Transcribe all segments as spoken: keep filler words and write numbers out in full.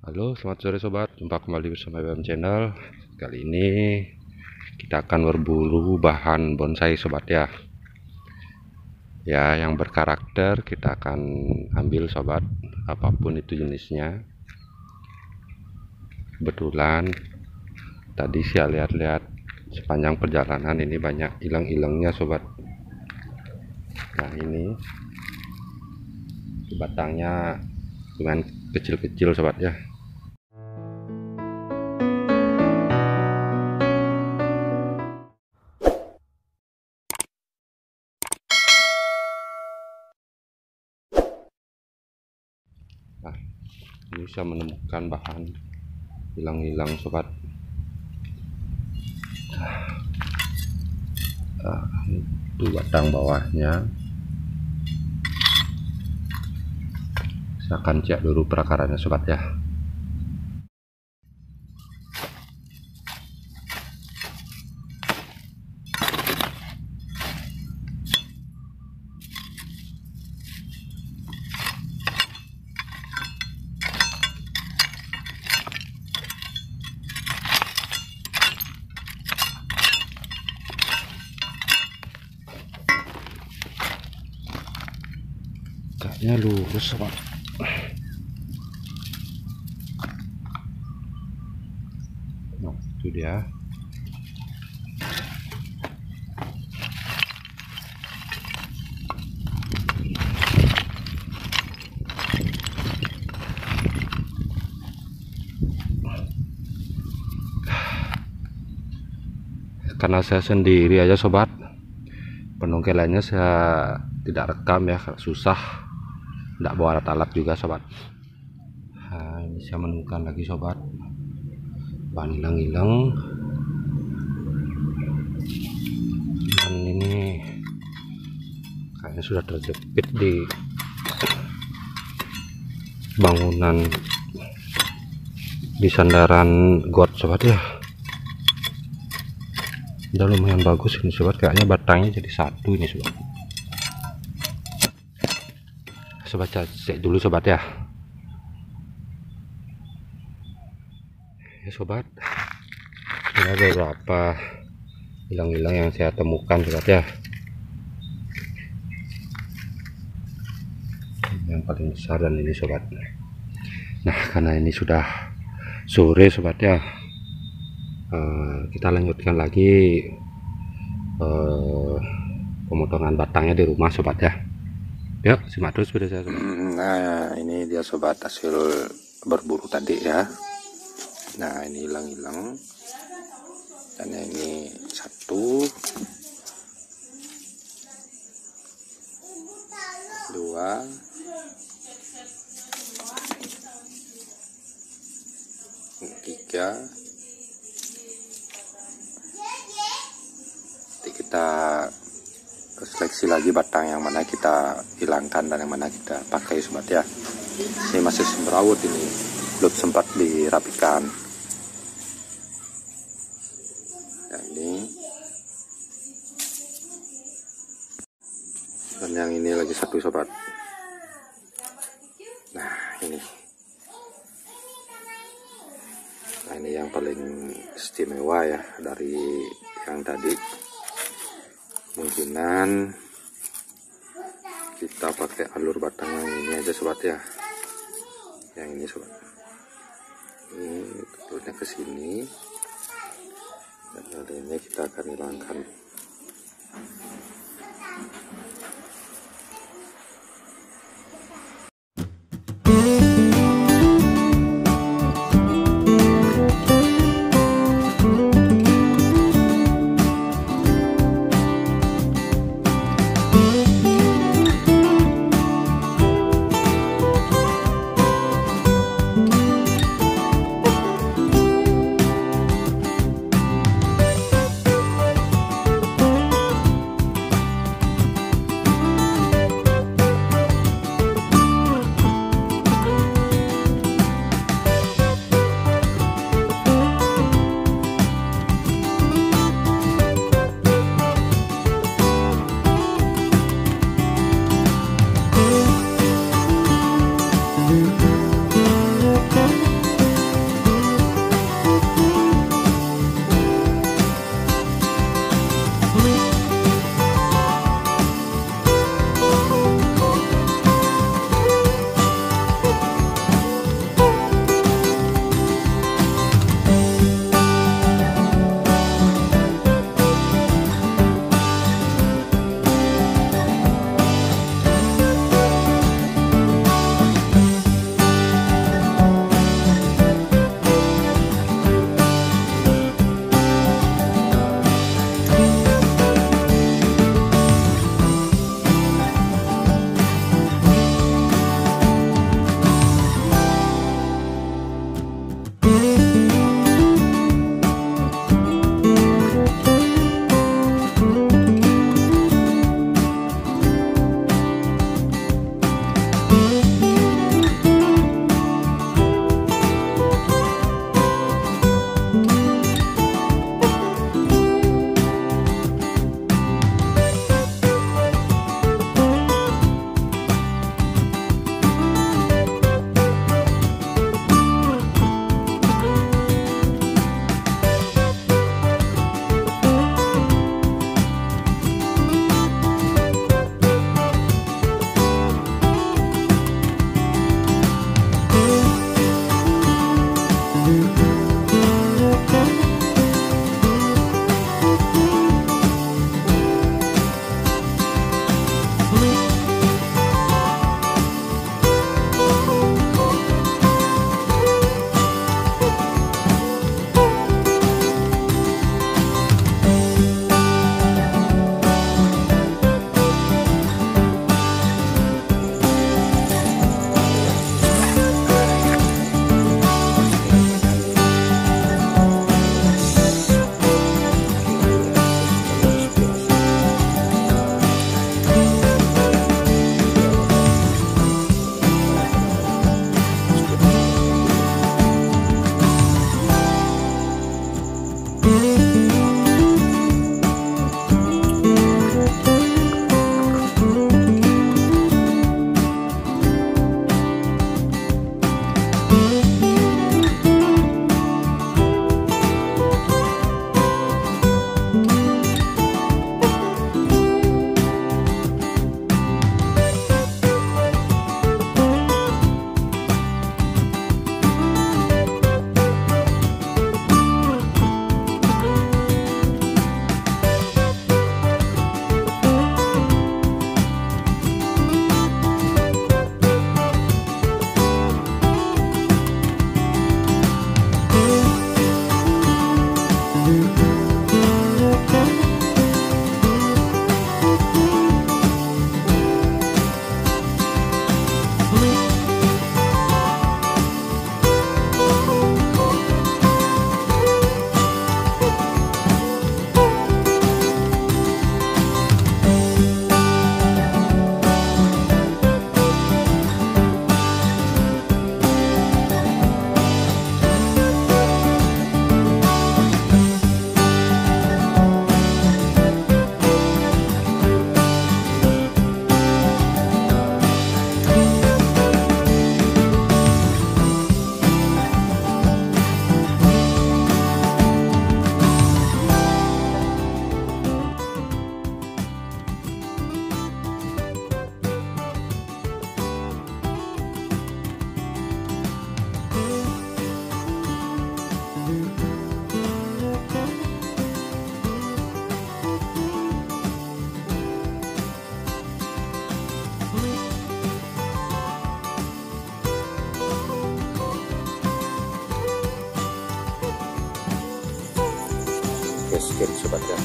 Halo, selamat sore sobat. Jumpa kembali bersama B M Channel. Kali ini kita akan berburu bahan bonsai sobat ya. Ya, yang berkarakter kita akan ambil sobat, apapun itu jenisnya. Kebetulan tadi saya lihat-lihat sepanjang perjalanan ini banyak ilang-ilangnya sobat. Nah, ini batangnya dengan kecil-kecil sobat ya. Nah, ini bisa menemukan bahan hilang-hilang sobat. Nah, itu batang bawahnya. Saya akan cek dulu perakarannya sobat ya. Kayaknya lurus sobat. Nah, itu dia. Karena saya sendiri aja sobat, penungkelannya saya tidak rekam ya, susah, tidak bawa alat-alat juga sobat. Nah, ini saya menemukan lagi sobat bahan hilang-hilang, dan ini kayaknya sudah terjepit di bangunan di sandaran got sobat ya. Udah lumayan bagus ini sobat, kayaknya batangnya jadi satu ini sobat. Sobat cek dulu sobat ya. Ya sobat, ini ada beberapa hilang-hilang yang saya temukan sobat ya. Yang paling besar dan ini sobat. Nah, karena ini sudah sore sobat ya, Uh, kita lanjutkan lagi uh, pemotongan batangnya di rumah sobat ya. Yuk simak terus video saya sobat. Nah, ini dia sobat hasil berburu tadi ya. Nah, ini hilang-hilang, dan ini satu, dua, tiga. Kita seleksi lagi batang yang mana kita hilangkan dan yang mana kita pakai sobat ya. Ini masih semrawut, ini belum sempat dirapikan. Nah, ini dan yang ini lagi satu sobat. Nah, ini nah ini yang paling istimewa ya dari yang tadi. Kemungkinan kita pakai alur batang yang ini aja sobat ya, yang ini sobat. Ini alurnya ke sini, dan lainnya kita akan hilangkan. Oke, sekian sobat ya.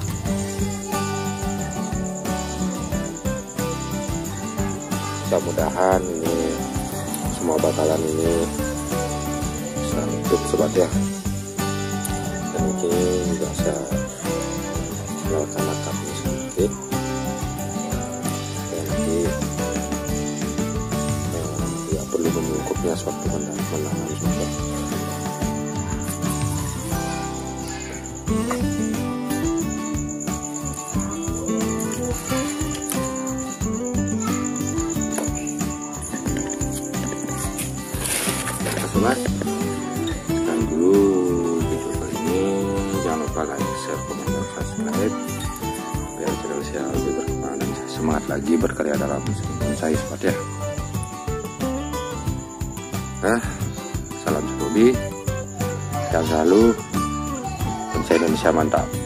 Mudah-mudahan ini semua bakalan ini bisa hidup sobat ya. Dan ini juga saya kenalkan akapnya sedikit. Dan nanti eh, ya perlu menungkupnya sewaktu menanam sobat. Sobat, sekian dulu video kali ini. Jangan lupa like, share, komen, dan subscribe biar channel saya lebih berkembang dan saya semangat lagi berkarya dalam saya sobat ya. Nah, salam Sobi, sehat selalu, bangsa Indonesia mantap.